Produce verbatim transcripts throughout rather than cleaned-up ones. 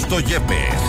Fausto Yepes.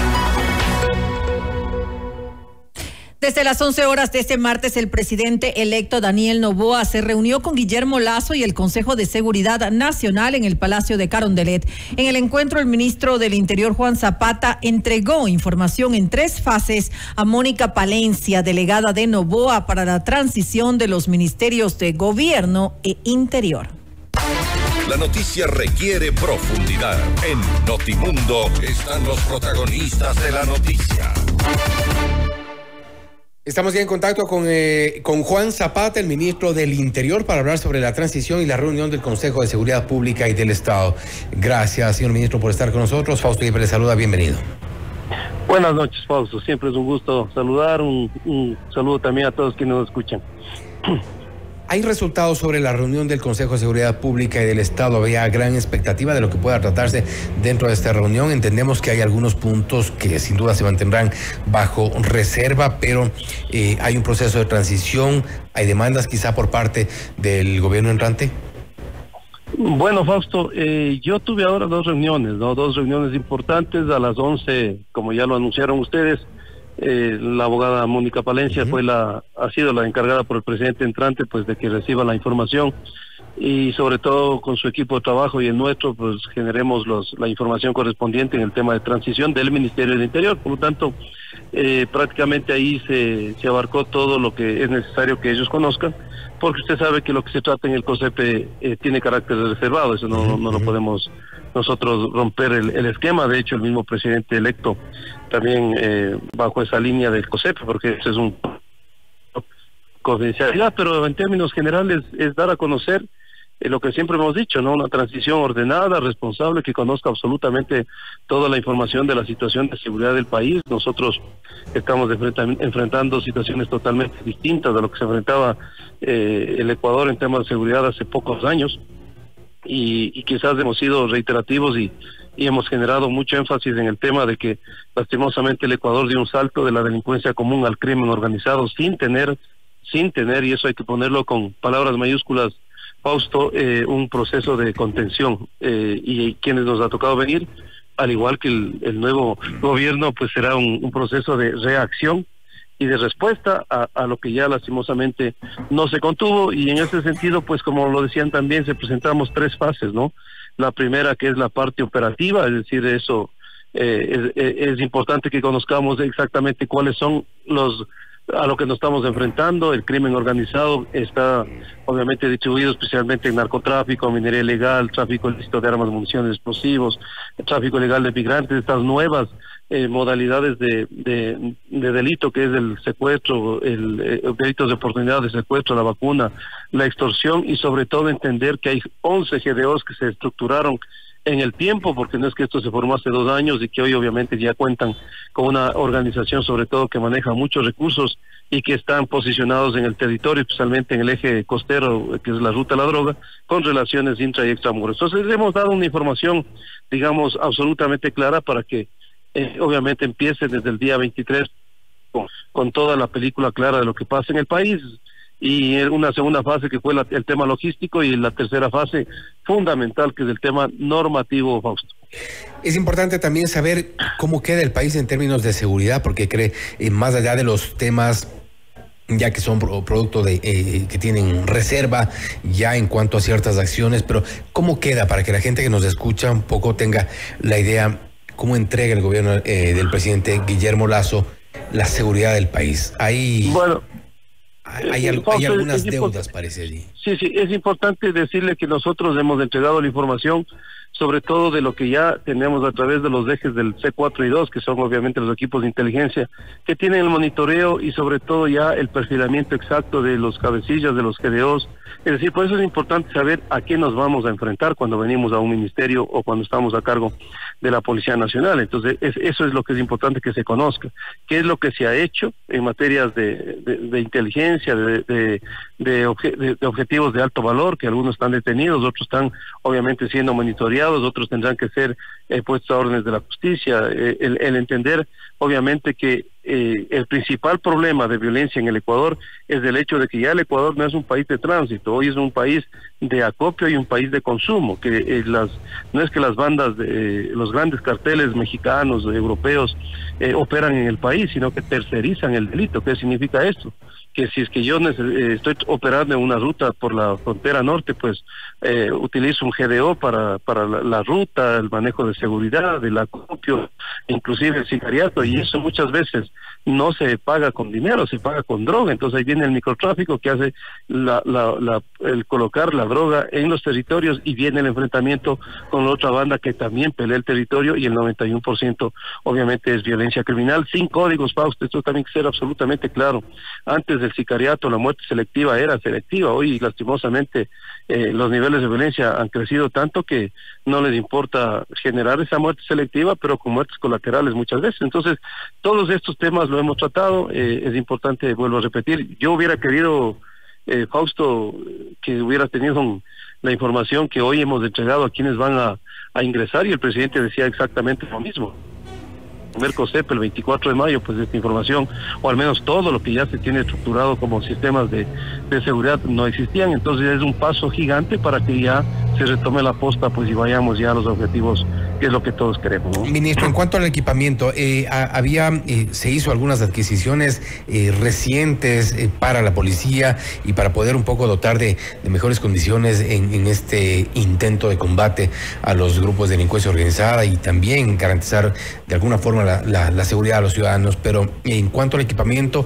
Desde las once horas de este martes, el presidente electo Daniel Noboa se reunió con Guillermo Lasso y el Consejo de Seguridad Nacional en el Palacio de Carondelet. En el encuentro, el ministro del Interior, Juan Zapata, entregó información en tres fases a Mónica Palencia, delegada de Noboa para la transición de los ministerios de Gobierno e Interior. La noticia requiere profundidad. En Notimundo están los protagonistas de la noticia. Estamos ya en contacto con, eh, con Juan Zapata, el ministro del Interior, para hablar sobre la transición y la reunión del Consejo de Seguridad Pública y del Estado. Gracias, señor ministro, por estar con nosotros. Fausto Yepes le saluda, bienvenido. Buenas noches, Fausto. Siempre es un gusto saludar. Un, un saludo también a todos quienes nos escuchan. ¿Hay resultados sobre la reunión del Consejo de Seguridad Pública y del Estado? Había gran expectativa de lo que pueda tratarse dentro de esta reunión. Entendemos que hay algunos puntos que sin duda se mantendrán bajo reserva, pero eh, hay un proceso de transición. ¿Hay demandas quizá por parte del gobierno entrante? Bueno, Fausto, eh, yo tuve ahora dos reuniones, ¿no? Dos reuniones importantes. A las once, como ya lo anunciaron ustedes, Eh, la abogada Mónica Palencia uh-huh. fue la ha sido la encargada por el presidente entrante, pues, de que reciba la información y sobre todo con su equipo de trabajo y el nuestro, pues generemos los la información correspondiente en el tema de transición del Ministerio del Interior. Por lo tanto, eh, prácticamente ahí se, se abarcó todo lo que es necesario que ellos conozcan, porque usted sabe que lo que se trata en el COSEPE eh, tiene carácter reservado, eso no, uh-huh. no lo podemos nosotros romper el, el esquema. De hecho, el mismo presidente electo también eh, bajo esa línea del COSEPE, porque eso es un confidencialidad, pero en términos generales es dar a conocer eh, lo que siempre hemos dicho, ¿no? Una transición ordenada, responsable, que conozca absolutamente toda la información de la situación de seguridad del país. Nosotros estamos enfrentando situaciones totalmente distintas de lo que se enfrentaba eh, el Ecuador en temas de seguridad hace pocos años, y, y quizás hemos sido reiterativos y, y hemos generado mucho énfasis en el tema de que lastimosamente el Ecuador dio un salto de la delincuencia común al crimen organizado sin tener, sin tener, y eso hay que ponerlo con palabras mayúsculas, Fausto, eh, un proceso de contención, eh, y quienes nos ha tocado venir, al igual que el, el nuevo gobierno, pues será un, un proceso de reacción y de respuesta a, a lo que ya lastimosamente no se contuvo. Y en ese sentido, pues como lo decían también, se presentamos tres fases, ¿no? La primera, que es la parte operativa, es decir, eso eh, es, es importante que conozcamos exactamente cuáles son los a lo que nos estamos enfrentando. El crimen organizado está obviamente distribuido especialmente en narcotráfico, minería ilegal, tráfico ilícito de armas, municiones, explosivos, el tráfico ilegal de migrantes, estas nuevas eh, modalidades de, de, de delito, que es el secuestro, el, el delitos de oportunidad de secuestro, la vacuna, la extorsión, y sobre todo entender que hay once G D Os que se estructuraron en el tiempo, porque no es que esto se formó hace dos años y que hoy obviamente ya cuentan con una organización sobre todo que maneja muchos recursos y que están posicionados en el territorio, especialmente en el eje costero, que es la ruta de la droga, con relaciones intra y extramuros. Entonces hemos dado una información, digamos, absolutamente clara para que eh, obviamente empiece desde el día veintitrés con, con toda la película clara de lo que pasa en el país, y una segunda fase que fue la, el tema logístico, y la tercera fase fundamental, que es el tema normativo, Fausto. Es importante también saber cómo queda el país en términos de seguridad, porque cree, eh, más allá de los temas ya que son producto de eh, que tienen reserva ya en cuanto a ciertas acciones, pero ¿cómo queda para que la gente que nos escucha un poco tenga la idea cómo entrega el gobierno eh, del presidente Guillermo Lasso la seguridad del país? Hay... Bueno, Hay, al, hay algunas deudas, parece allí. Sí, sí, es importante decirle que nosotros hemos entregado la información, sobre todo de lo que ya tenemos a través de los ejes del C cuatro y dos, que son obviamente los equipos de inteligencia, que tienen el monitoreo y sobre todo ya el perfilamiento exacto de los cabecillas, de los G D Os. Es decir, por eso es importante saber a qué nos vamos a enfrentar cuando venimos a un ministerio o cuando estamos a cargo de la Policía Nacional. Entonces, es, eso es lo que es importante que se conozca. ¿Qué es lo que se ha hecho en materias de, de, de inteligencia, de, de, de, obje, de, de objetivos de alto valor, que algunos están detenidos, otros están obviamente siendo monitoreados, otros tendrán que ser eh, puestos a órdenes de la justicia. Eh, el, el entender obviamente que eh, el principal problema de violencia en el Ecuador es el hecho de que ya el Ecuador no es un país de tránsito, hoy es un país de acopio y un país de consumo, que eh, las no es que las bandas, de, eh, los grandes carteles mexicanos, europeos, eh, operan en el país, sino que tercerizan el delito. ¿Qué significa esto? Que si es que yo eh, estoy operando en una ruta por la frontera norte, pues eh, utilizo un G D O para, para la, la ruta, el manejo de seguridad, el acopio, inclusive el sicariato, y eso muchas veces no se paga con dinero, se paga con droga. Entonces ahí viene el microtráfico que hace la, la, la, el colocar la droga en los territorios, y viene el enfrentamiento con la otra banda que también pelea el territorio, y el noventa y uno por ciento obviamente es violencia criminal, sin códigos, Fausto. Esto también hay que ser absolutamente claro. Antes del sicariato, la muerte selectiva era selectiva. Hoy, lastimosamente, eh, los niveles de violencia han crecido tanto que no les importa generar esa muerte selectiva, pero con muertes colaterales muchas veces. Entonces, todos estos temas lo hemos tratado. Eh, es importante, vuelvo a repetir, yo hubiera querido, eh, Fausto, que hubiera tenido un, la información que hoy hemos entregado a quienes van a, a ingresar, y el presidente decía exactamente lo mismo. Mercosep el veinticuatro de mayo, pues esta información, o al menos todo lo que ya se tiene estructurado como sistemas de, de seguridad, no existían. Entonces es un paso gigante para que ya se retome la posta, pues, y vayamos ya a los objetivos, que es lo que todos queremos, ¿no? Ministro, en cuanto al equipamiento, eh, había, eh, se hizo algunas adquisiciones eh, recientes eh, para la policía y para poder un poco dotar de, de mejores condiciones en, en este intento de combate a los grupos de delincuencia organizada, y también garantizar de alguna forma La, la, la seguridad de los ciudadanos. Pero en cuanto al equipamiento,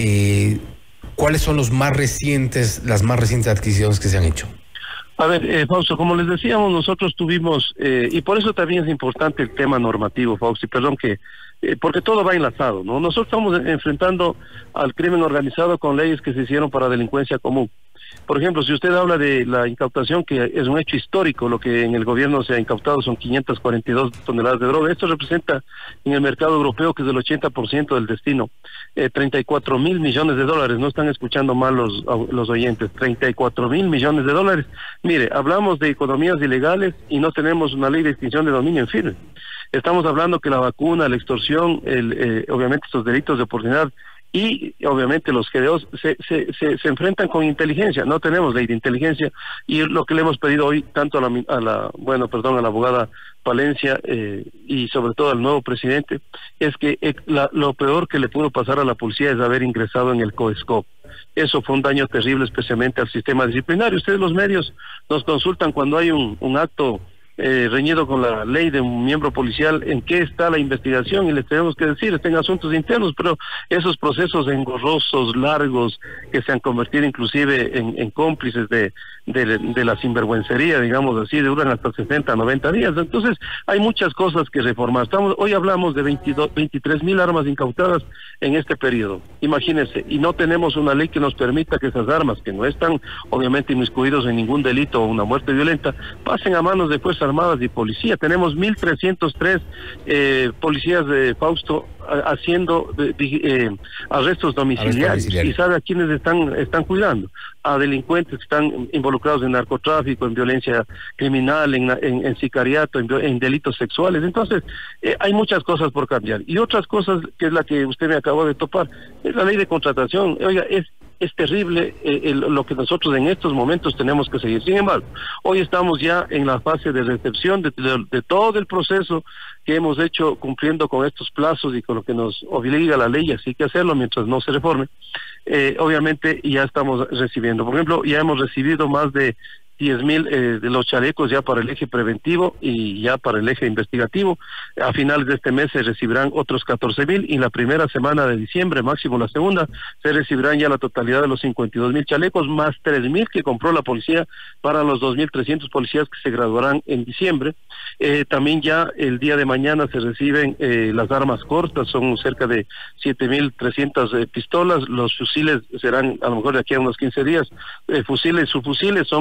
eh, ¿cuáles son los más recientes, las más recientes adquisiciones que se han hecho? A ver, eh, Fausto, como les decíamos, nosotros tuvimos, eh, y por eso también es importante el tema normativo, Fausto, y perdón que, eh, porque todo va enlazado, ¿no? Nosotros estamos enfrentando al crimen organizado con leyes que se hicieron para delincuencia común. Por ejemplo, si usted habla de la incautación, que es un hecho histórico, lo que en el gobierno se ha incautado son quinientas cuarenta y dos toneladas de droga. Esto representa en el mercado europeo, que es del ochenta por ciento del destino, eh, treinta y cuatro mil millones de dólares. No están escuchando mal los, los oyentes, treinta y cuatro mil millones de dólares. Mire, hablamos de economías ilegales y no tenemos una ley de extinción de dominio en firme. Estamos hablando que la vacuna, la extorsión, el, eh, obviamente estos delitos de oportunidad, y obviamente los G D Os se, se, se, se enfrentan con inteligencia. No tenemos ley de inteligencia, y lo que le hemos pedido hoy tanto a la, a la bueno, perdón, a la abogada Palencia eh, y sobre todo al nuevo presidente, es que eh, la, lo peor que le pudo pasar a la policía es haber ingresado en el COESCOP. Eso fue un daño terrible, especialmente al sistema disciplinario. Ustedes, los medios, nos consultan cuando hay un, un acto Eh, reñido con la ley de un miembro policial, en qué está la investigación, y les tenemos que decir, están asuntos internos, pero esos procesos engorrosos, largos, que se han convertido inclusive en, en cómplices de, de, de la sinvergüencería, digamos así, duran hasta sesenta, noventa días. Entonces hay muchas cosas que reformar. Estamos, hoy hablamos de veintidós, veintitrés mil armas incautadas en este periodo, imagínense, y no tenemos una ley que nos permita que esas armas, que no están obviamente inmiscuidos en ningún delito o una muerte violenta, pasen a manos de fuerzas armadas y policía. Tenemos mil trescientos tres eh, policías de Fausto a, haciendo de, de, eh, arrestos domiciliarios, y sabe a quiénes están están cuidando, a delincuentes que están involucrados en narcotráfico, en violencia criminal, en, en, en sicariato, en, en delitos sexuales. Entonces eh, hay muchas cosas por cambiar, y otras cosas, que es la que usted me acabó de topar, es la ley de contratación. Oiga, es Es terrible eh, el, lo que nosotros en estos momentos tenemos que seguir. Sin embargo, hoy estamos ya en la fase de recepción de, de, de todo el proceso que hemos hecho, cumpliendo con estos plazos y con lo que nos obliga la ley, así que hacerlo mientras no se reforme. Eh, obviamente ya estamos recibiendo, por ejemplo, ya hemos recibido más de diez mil eh, de los chalecos ya para el eje preventivo y ya para el eje investigativo. A finales de este mes se recibirán otros catorce mil, y la primera semana de diciembre, máximo la segunda, se recibirán ya la totalidad de los cincuenta y dos mil chalecos, más tres mil que compró la policía para los dos mil trescientos policías que se graduarán en diciembre. Eh, también ya el día de mañana se reciben eh, las armas cortas, son cerca de siete mil trescientas eh, pistolas. Los fusiles serán a lo mejor de aquí a unos quince días. Eh, fusiles, subfusiles son doce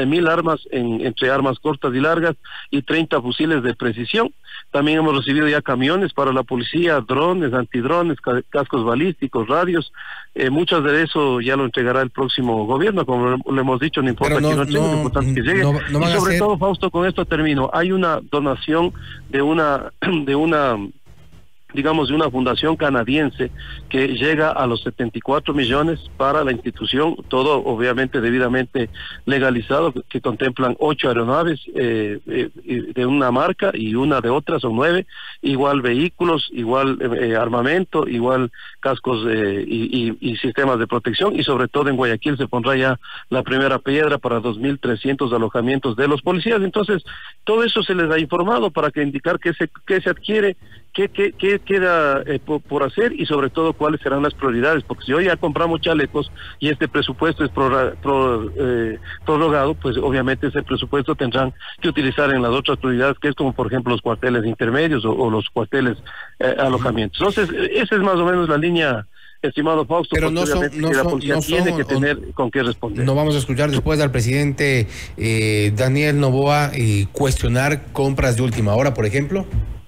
mil armas en, entre armas cortas y largas y treinta fusiles de precisión. También hemos recibido ya camiones para la policía, drones, antidrones, cascos balísticos, radios. Eh, muchas de eso ya lo entregará el próximo gobierno, como le hemos dicho, no importa no, que no llegue, no, lo importante es que llegue. No, no y sobre ser... todo, Fausto, con esto termino, hay una donación de una de una digamos, de una fundación canadiense que llega a los setenta y cuatro millones para la institución, todo obviamente debidamente legalizado, que, que contemplan ocho aeronaves eh, eh, de una marca y una de otra, son nueve, igual vehículos, igual eh, armamento, igual cascos eh, y, y, y sistemas de protección, y sobre todo en Guayaquil se pondrá ya la primera piedra para dos mil trescientos alojamientos de los policías. Entonces, todo eso se les ha informado para que indicar qué se, qué se adquiere, qué, qué, qué queda eh, por, por hacer y sobre todo cuáles serán las prioridades, porque si hoy ya compramos chalecos y este presupuesto es pro, pro, eh, prorrogado, pues obviamente ese presupuesto tendrán que utilizar en las otras prioridades, que es como por ejemplo los cuarteles intermedios o, o los cuarteles eh, alojamientos. Entonces, esa es más o menos la línea, estimado Fausto, pero no son, no la son, policía no tiene son, que tener con qué responder. No vamos a escuchar después al presidente eh, Daniel Noboa eh, cuestionar compras de última hora, por ejemplo.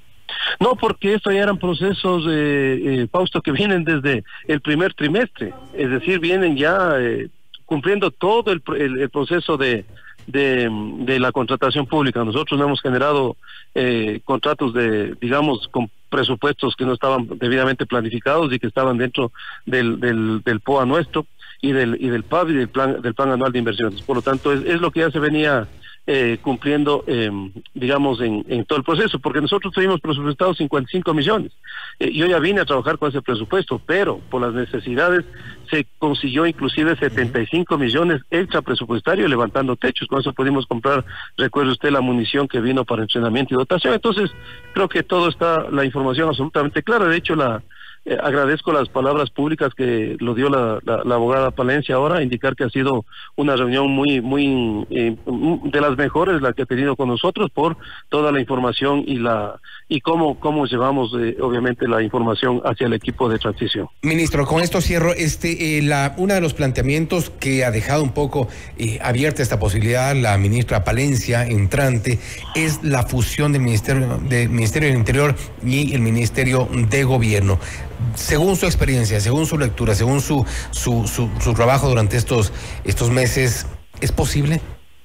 No, porque estos ya eran procesos, eh, eh, Fausto, que vienen desde el primer trimestre, es decir, vienen ya eh, cumpliendo todo el, el, el proceso de, de, de la contratación pública. Nosotros no hemos generado eh, contratos de, digamos, con presupuestos que no estaban debidamente planificados y que estaban dentro del, del, del P O A nuestro y del y del P A B y del plan del plan anual de inversiones. Por lo tanto, es, es lo que ya se venía Eh, cumpliendo, eh, digamos, en, en todo el proceso, porque nosotros tuvimos presupuestados cincuenta y cinco millones. Eh, yo ya vine a trabajar con ese presupuesto, pero por las necesidades se consiguió inclusive setenta y cinco millones extra presupuestario levantando techos. Con eso pudimos comprar, recuerde usted, la munición que vino para entrenamiento y dotación. Entonces, creo que todo está, la información absolutamente clara. De hecho, la Eh, agradezco las palabras públicas que lo dio la, la, la abogada Palencia ahora, indicar que ha sido una reunión muy, muy eh, de las mejores la que ha tenido con nosotros por toda la información y la y cómo cómo llevamos eh, obviamente la información hacia el equipo de transición. Ministro, con esto cierro. Este, eh, la uno de los planteamientos que ha dejado un poco eh, abierta esta posibilidad la ministra Palencia entrante es la fusión del Ministerio del Ministerio del Interior y el Ministerio de Gobierno. Según su experiencia, según su lectura, según su su su, su trabajo durante estos estos meses, ¿es posible?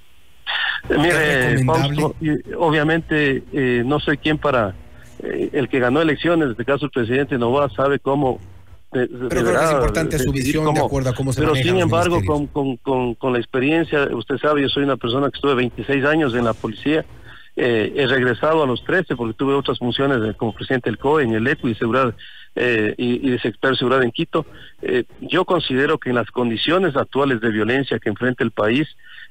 Eh, mire, Fausto, obviamente eh, no soy quien para eh, el que ganó elecciones, en este caso el presidente Noboa sabe cómo. De, pero creo que es importante su visión cómo, de acuerdo a cómo se pero manejan sin embargo los con, con, con, con la experiencia, usted sabe, yo soy una persona que estuve veintiséis años en la policía. Eh, he regresado a los trece porque tuve otras funciones de, como presidente del C O E, en el E C U y seguridad eh, y, y de secretario de seguridad en Quito. Eh, yo considero que en las condiciones actuales de violencia que enfrenta el país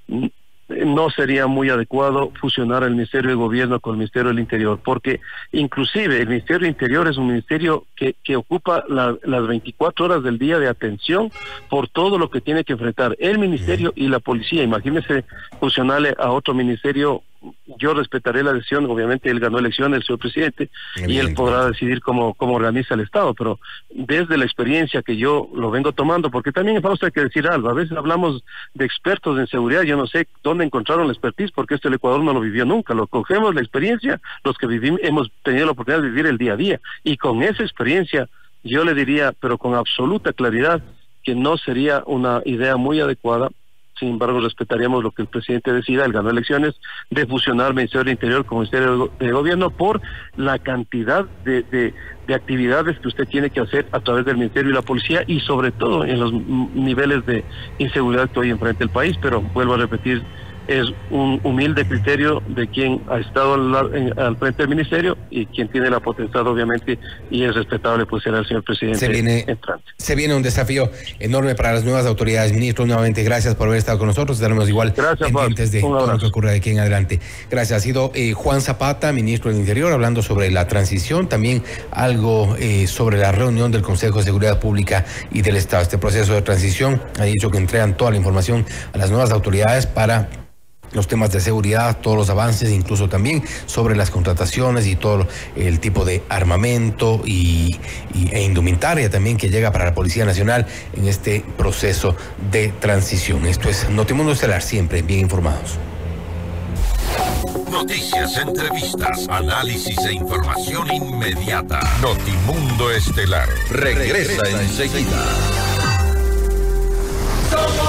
no sería muy adecuado fusionar el Ministerio de Gobierno con el Ministerio del Interior, porque inclusive el Ministerio del Interior es un ministerio que, que ocupa la, las veinticuatro horas del día de atención por todo lo que tiene que enfrentar el Ministerio y la Policía. Imagínese fusionarle a otro ministerio. Yo respetaré la decisión, obviamente él ganó elecciones, el señor presidente, Bien, y él podrá decidir cómo, cómo organiza el Estado, pero desde la experiencia que yo lo vengo tomando, porque también hay que decir algo, a veces hablamos de expertos en seguridad, yo no sé dónde encontraron la expertise, porque esto el Ecuador no lo vivió nunca, lo cogemos la experiencia, los que vivimos, hemos tenido la oportunidad de vivir el día a día, y con esa experiencia yo le diría, pero con absoluta claridad, que no sería una idea muy adecuada. Sin embargo, respetaríamos lo que el presidente decida, él ganó elecciones, de fusionar Ministerio del Interior con Ministerio de Gobierno por la cantidad de, de, de actividades que usted tiene que hacer a través del Ministerio y la Policía y sobre todo en los niveles de inseguridad que hoy enfrenta el país, pero vuelvo a repetir, es un humilde criterio de quien ha estado al, en, al frente del ministerio y quien tiene la potestad, obviamente, y es respetable, pues será el señor presidente se viene, entrante. Se viene un desafío enorme para las nuevas autoridades. Ministro, nuevamente gracias por haber estado con nosotros. Estaremos igual gracias, pendientes de todo lo que ocurra de aquí en adelante. Gracias. Ha sido eh, Juan Zapata, ministro del Interior, hablando sobre la transición, también algo eh, sobre la reunión del Consejo de Seguridad Pública y del Estado. Este proceso de transición ha dicho que entregan toda la información a las nuevas autoridades para los temas de seguridad, todos los avances, incluso también sobre las contrataciones y todo el tipo de armamento y, y, e indumentaria también que llega para la Policía Nacional en este proceso de transición. Esto es Notimundo Estelar, siempre bien informados. Noticias, entrevistas, análisis e información inmediata. Notimundo Estelar regresa enseguida.